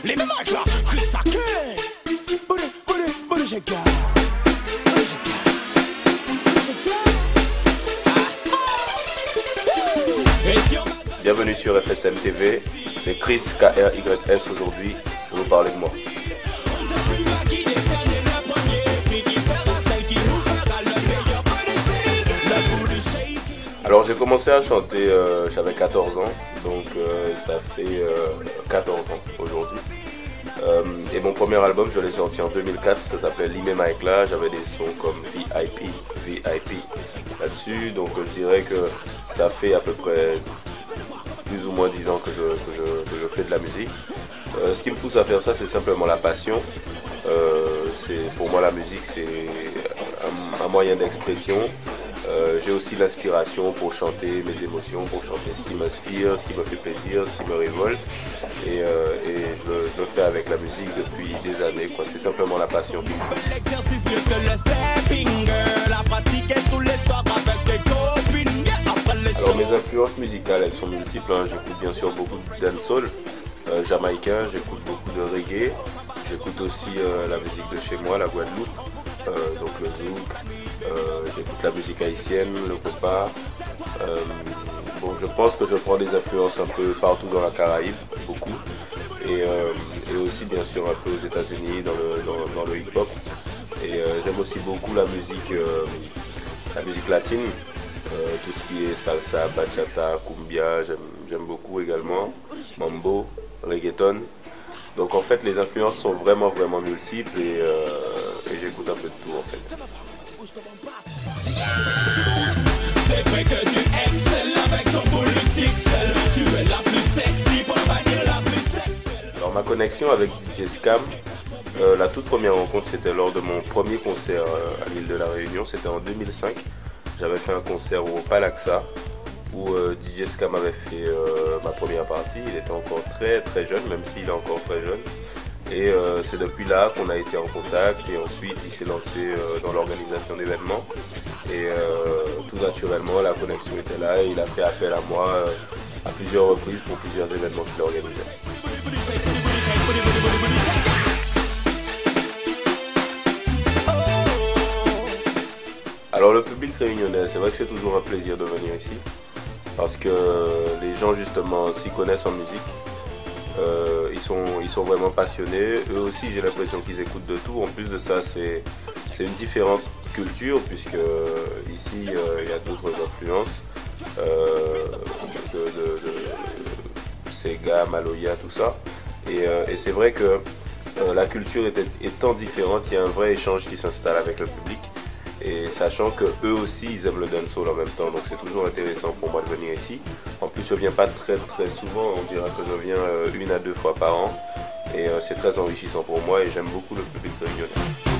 les mêmes mecs là, Chris Sake. Bienvenue sur FSM TV, c'est Chris KRYS aujourd'hui pour nous parler de moi. Alors j'ai commencé à chanter, j'avais 14 ans, donc ça fait 14 ans aujourd'hui. Et mon premier album, je l'ai sorti en 2004, ça s'appelait Limé Maïkla, j'avais des sons comme VIP là-dessus, donc je dirais que ça fait à peu près plus ou moins 10 ans que je fais de la musique. Ce qui me pousse à faire ça, c'est simplement la passion. Pour moi, la musique, c'est un moyen d'expression. J'ai aussi l'inspiration pour chanter mes émotions, pour chanter ce qui m'inspire, ce qui me fait plaisir, ce qui me révolte. Et je le fais avec la musique depuis des années, quoi. C'est simplement la passion. Alors mes influences musicales, elles sont multiples, hein. J'écoute bien sûr beaucoup de dancehall jamaïcain, j'écoute beaucoup de reggae, j'écoute aussi la musique de chez moi, la Guadeloupe, donc le zouk, j'écoute la musique haïtienne, le compas. Bon, je pense que je prends des influences un peu partout dans la Caraïbe, beaucoup, et aussi bien sûr un peu aux États-Unis dans le hip-hop. Et j'aime aussi beaucoup la musique latine. Tout ce qui est salsa, bachata, cumbia, j'aime beaucoup également, mambo, reggaeton. Donc en fait les influences sont vraiment multiples et j'écoute un peu de tout en fait. C'est vrai que tu excelles avec ton politique seul, tu es la plus sexy pour bannir la plus sexuelle. Alors ma connexion avec DJ Scam, la toute première rencontre c'était lors de mon premier concert à l'île de la Réunion, c'était en 2005. J'avais fait un concert au Palaxa où DJ Scam avait fait ma première partie. Il était encore très jeune, même s'il est encore très jeune. Et c'est depuis là qu'on a été en contact et ensuite il s'est lancé dans l'organisation d'événements. Et tout naturellement, la connexion était là et il a fait appel à moi à plusieurs reprises pour plusieurs événements qu'il organisait. Alors le public réunionnais, c'est vrai que c'est toujours un plaisir de venir ici parce que les gens justement s'y connaissent en musique, ils sont vraiment passionnés, eux aussi j'ai l'impression qu'ils écoutent de tout. En plus de ça c'est une différente culture puisque ici il y a d'autres influences, Sega, Maloya, tout ça et c'est vrai que la culture étant différente, il y a un vrai échange qui s'installe avec le public. Et sachant que eux aussi ils aiment le dancehall en même temps, donc c'est toujours intéressant pour moi de venir ici. En plus je viens pas très souvent, on dirait que je viens 1 à 2 fois par an et c'est très enrichissant pour moi et j'aime beaucoup le public réunionnais.